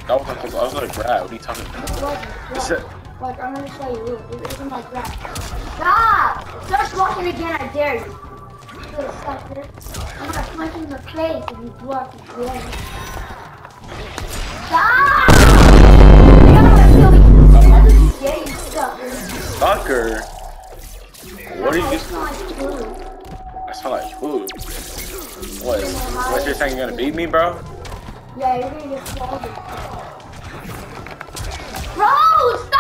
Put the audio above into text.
That wasn't close. I was gonna grab. What are you talking about? It wasn't. Like, I'm gonna show you. It wasn't like that. Stop! Start blocking again, I dare you. Little sucker. I'm gonna punch you in the face if you block again. Stop! You're gonna kill me. That's what you get, you sucker. Sucker? What are you I smell like food. I smell like food. What? What, you're saying you're gonna beat me, bro? Yeah, you're gonna get swallowed. Bro, stop!